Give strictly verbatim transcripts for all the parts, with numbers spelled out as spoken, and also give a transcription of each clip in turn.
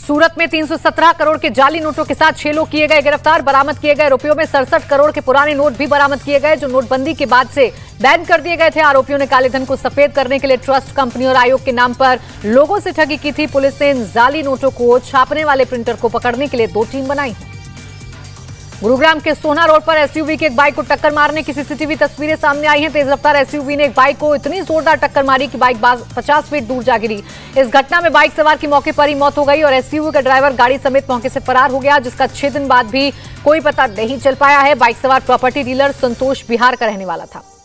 सूरत में तीन सौ सत्रह करोड़ के जाली नोटों के साथ छह लोग किए गए गिरफ्तार। बरामद किए गए रुपयों में सड़सठ करोड़ के पुराने नोट भी बरामद किए गए, जो नोटबंदी के बाद से बैन कर दिए गए थे। आरोपियों ने काले धन को सफेद करने के लिए ट्रस्ट कंपनी और आयोग के नाम पर लोगों से ठगी की थी। पुलिस ने इन जाली नोटों को छापने वाले प्रिंटर को पकड़ने के लिए दो टीम बनाई है। गुरुग्राम के सोना रोड पर एसयूवी की एक बाइक को टक्कर मारने की सीसीटीवी तस्वीरें सामने आई हैं। तेज रफ्तार एसयूवी ने एक बाइक को इतनी जोरदार टक्कर मारी कि बाइक पचास फीट दूर जा गिरी। इस घटना में बाइक सवार की मौके पर ही मौत हो गई और एसयूवी का ड्राइवर गाड़ी समेत मौके से फरार हो गया, जिसका छह दिन बाद भी कोई पता नहीं चल पाया है। बाइक सवार प्रॉपर्टी डीलर संतोष बिहार का रहने वाला था।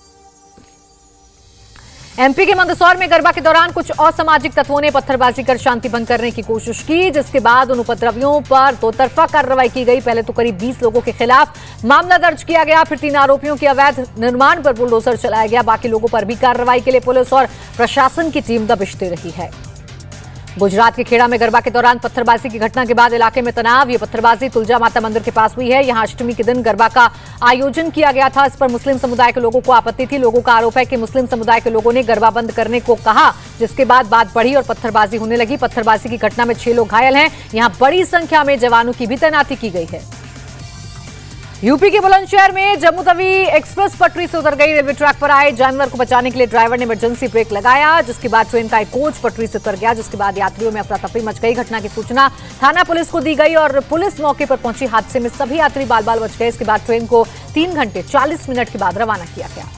एमपी के मंदसौर में गरबा के दौरान कुछ असामाजिक तत्वों ने पत्थरबाजी कर शांति भंग करने की कोशिश की, जिसके बाद उन उपद्रवियों पर दो तरफा कार्रवाई की गई। पहले तो करीब बीस लोगों के खिलाफ मामला दर्ज किया गया, फिर तीन आरोपियों के अवैध निर्माण पर बुलडोजर चलाया गया। बाकी लोगों पर भी कार्रवाई के लिए पुलिस और प्रशासन की टीम दबिशती रही है। गुजरात के खेड़ा में गरबा के दौरान पत्थरबाजी की घटना के बाद इलाके में तनाव। ये पत्थरबाजी तुलजा माता मंदिर के पास हुई है। यहां अष्टमी के दिन गरबा का आयोजन किया गया था। इस पर मुस्लिम समुदाय के लोगों को आपत्ति थी। लोगों का आरोप है कि मुस्लिम समुदाय के लोगों ने गरबा बंद करने को कहा, जिसके बाद बात बढ़ी और पत्थरबाजी होने लगी। पत्थरबाजी की घटना में छह लोग घायल हैं। यहां बड़ी संख्या में जवानों की भी तैनाती की गई है। यूपी के बुलंदशहर में जम्मू तवी एक्सप्रेस पटरी से उतर गई। रेलवे ट्रैक पर आए जानवर को बचाने के लिए ड्राइवर ने इमरजेंसी ब्रेक लगाया, जिसके बाद ट्रेन का एक कोच पटरी से उतर गया, जिसके बाद यात्रियों में अफरा तफरी मच गई। घटना की सूचना थाना पुलिस को दी गई और पुलिस मौके पर पहुंची। हादसे में सभी यात्री बाल बाल बच गए। इसके बाद ट्रेन को तीन घंटे चालीस मिनट के बाद रवाना किया गया।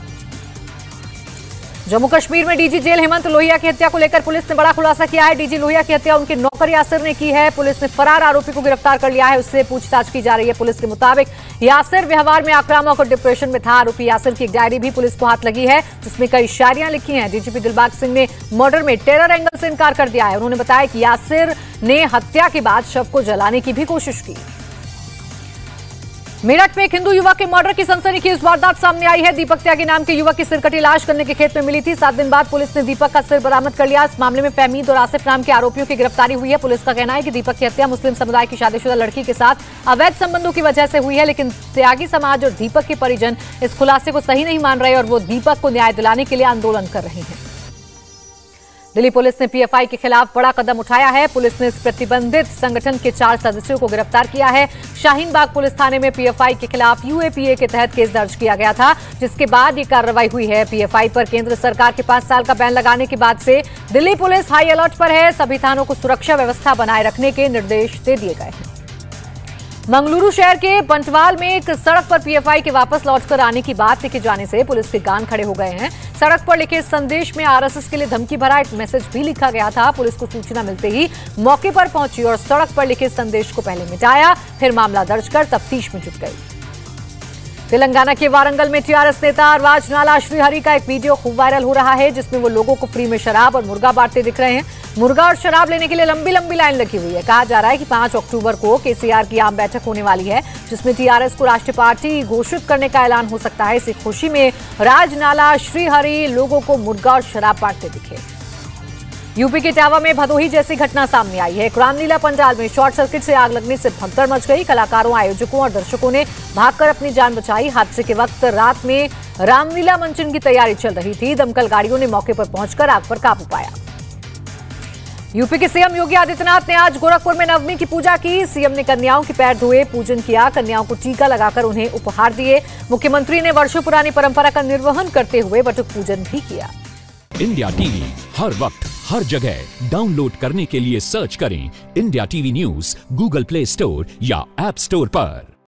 जम्मू कश्मीर में डीजी जेल हेमंत लोहिया की हत्या को लेकर पुलिस ने बड़ा खुलासा किया है। डीजी लोहिया की हत्या उनके नौकर यासिर ने की है। पुलिस ने फरार आरोपी को गिरफ्तार कर लिया है, उससे पूछताछ की जा रही है। पुलिस के मुताबिक यासिर व्यवहार में आक्रामक और डिप्रेशन में था। आरोपी यासिर की एक डायरी भी पुलिस को हाथ लगी है, जिसमें कई शायरियां लिखी हैं। डीजीपी दिलबाग सिंह ने मर्डर में टेरर एंगल से इनकार कर दिया है। उन्होंने बताया कि यासिर ने हत्या के बाद शव को जलाने की भी कोशिश की। मेरठ में एक हिंदू युवक के मर्डर की सनसनीखेज वारदात सामने आई है। दीपक त्यागी नाम के युवक की सिरकटी लाश गन्ने के खेत में मिली थी। सात दिन बाद पुलिस ने दीपक का सिर बरामद कर लिया। इस मामले में फहमीद और आसिफ नाम के आरोपियों की गिरफ्तारी हुई है। पुलिस का कहना है कि दीपक की हत्या मुस्लिम समुदाय की शादीशुदा लड़की के साथ अवैध संबंधों की वजह से हुई है, लेकिन त्यागी समाज और दीपक के परिजन इस खुलासे को सही नहीं मान रहे और वो दीपक को न्याय दिलाने के लिए आंदोलन कर रहे हैं। दिल्ली पुलिस ने पीएफआई के खिलाफ बड़ा कदम उठाया है। पुलिस ने इस प्रतिबंधित संगठन के चार सदस्यों को गिरफ्तार किया है। शाहीन बाग पुलिस थाने में पीएफआई के खिलाफ यूएपीए के तहत केस दर्ज किया गया था, जिसके बाद ये कार्रवाई हुई है। पीएफआई पर केंद्र सरकार के पांच साल का बैन लगाने के बाद से दिल्ली पुलिस हाई अलर्ट पर है। सभी थानों को सुरक्षा व्यवस्था बनाए रखने के निर्देश दे दिए गए हैं। मंगलुरु शहर के बंटवाल में एक सड़क पर पीएफआई के वापस लौटकर आने की बात लिखे जाने से पुलिस के कान खड़े हो गए हैं। सड़क पर लिखे संदेश में आरएसएस के लिए धमकी भरा एक मैसेज भी लिखा गया था। पुलिस को सूचना मिलते ही मौके पर पहुंची और सड़क पर लिखे संदेश को पहले मिटाया, फिर मामला दर्ज कर तफ्तीश में जुट गई। तेलंगाना के वारंगल में टीआरएस नेता राजनाला श्रीहरि का एक वीडियो खूब वायरल हो रहा है, जिसमें वो लोगों को फ्री में शराब और मुर्गा बांटते दिख रहे हैं। मुर्गा और शराब लेने के लिए लंबी लंबी लाइन लगी हुई है। कहा जा रहा है कि पांच अक्टूबर को केसीआर की आम बैठक होने वाली है, जिसमें टीआरएस को राष्ट्रीय पार्टी घोषित करने का ऐलान हो सकता है। इसी खुशी में राजनाला श्रीहरि लोगों को मुर्गा और शराब बांटते दिखे। यूपी के इटावा में भदोही जैसी घटना सामने आई है। रामलीला पंडाल में शॉर्ट सर्किट से आग लगने से भगदड़ मच गई। कलाकारों, आयोजकों और दर्शकों ने भागकर अपनी जान बचाई। हादसे के वक्त रात में रामलीला मंचन की तैयारी चल रही थी। दमकल गाड़ियों ने मौके पर पहुंचकर आग पर काबू पाया। यूपी के सीएम योगी आदित्यनाथ ने आज गोरखपुर में नवमी की पूजा की। सीएम ने कन्याओं के पैर धोए, पूजन किया, कन्याओं को टीका लगाकर उन्हें उपहार दिए। मुख्यमंत्री ने वर्षों पुरानी परंपरा का निर्वहन करते हुए बटुक पूजन भी किया। इंडिया टीवी हर वक्त हर जगह डाउनलोड करने के लिए सर्च करें India TV news Google Play Store या ऐप स्टोर पर।